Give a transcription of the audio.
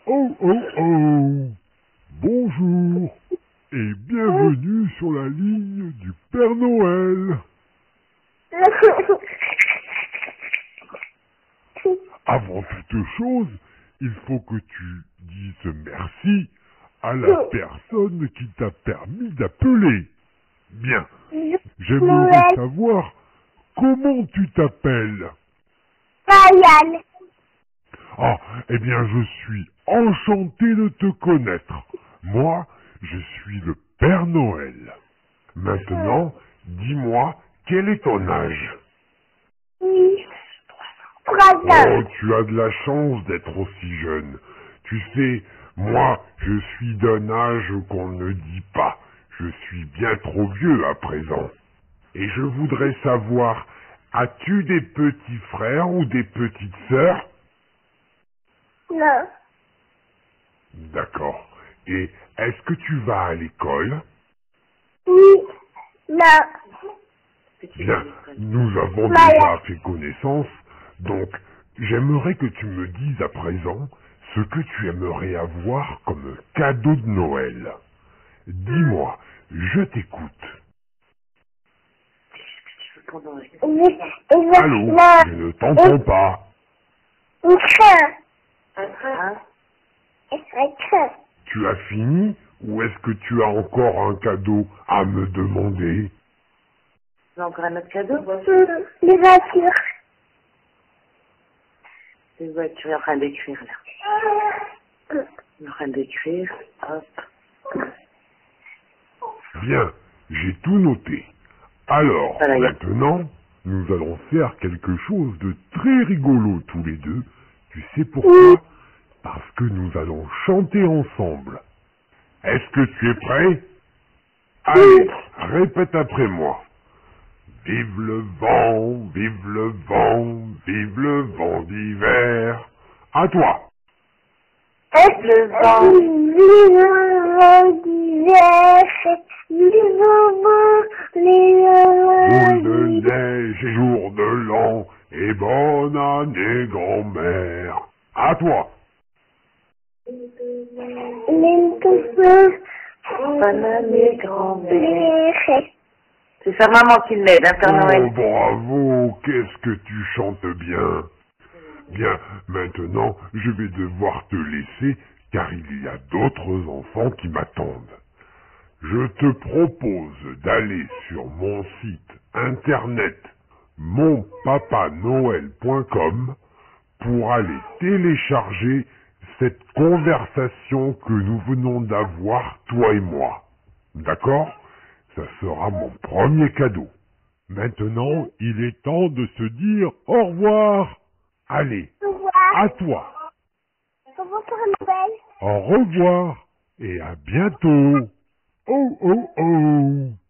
Oh oh oh! Bonjour et bienvenue sur la ligne du Père Noël. Avant toute chose, il faut que tu dises merci à la personne qui t'a permis d'appeler. Bien, j'aimerais savoir comment tu t'appelles. Ryan. Ah, eh bien, je suis enchanté de te connaître. Moi, je suis le Père Noël. Maintenant, dis-moi, quel est ton âge? 3 Oh, ans. tu as de la chance d'être aussi jeune. Tu sais, moi, je suis d'un âge qu'on ne dit pas. Je suis bien trop vieux à présent. Et je voudrais savoir, as-tu des petits frères ou des petites sœurs? Non. D'accord. Et est-ce que tu vas à l'école? Oui. Non. Bien, nous avons Voilà. déjà fait connaissance, donc j'aimerais que tu me dises à présent ce que tu aimerais avoir comme cadeau de Noël. Dis-moi, je t'écoute. Allô, je ne t'entends pas. Un train. Un train. Tu as fini ou est-ce que tu as encore un cadeau à me demander? Tu as encore un autre cadeau? Les voitures. Les voitures, il est en train d'écrire là. Il est en train d'écrire. Hop. Bien, j'ai tout noté. Alors, Voilà, maintenant, nous allons faire quelque chose de très rigolo tous les deux. Tu sais pourquoi? Parce que nous allons chanter ensemble. Est-ce que tu es prêt? Allez, répète après moi. Vive le vent, vive le vent, vive le vent d'hiver. À toi. Le vent. Vive le vent d'hiver. Vive Boule de le vent neige et jour de l'an, et bonne année grand-mère. À toi. Bonne année, grand-mère. C'est sa maman qui l'aide, hein, Père Oh, Noël. bravo, qu'est-ce que tu chantes bien. Bien, maintenant, je vais devoir te laisser, car il y a d'autres enfants qui m'attendent. Je te propose d'aller sur mon site internet monpapanoël.com pour aller télécharger cette conversation que nous venons d'avoir, toi et moi. D'accord? Ça sera mon premier cadeau. Maintenant, il est temps de se dire au revoir. Allez, à toi. Au revoir, Père Noël. Au revoir et à bientôt. Oh oh oh.